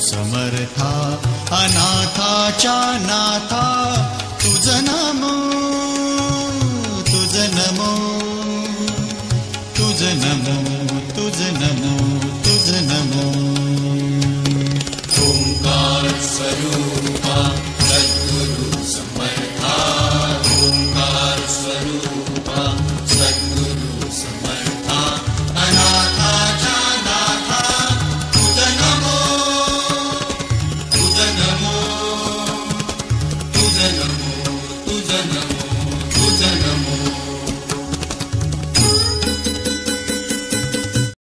समर्था अनाथाच्या नाथा तुझ नमो तुझ नमो तुझ नमो तुझ नमो तुझ नमो। ओंकार स्वरूपा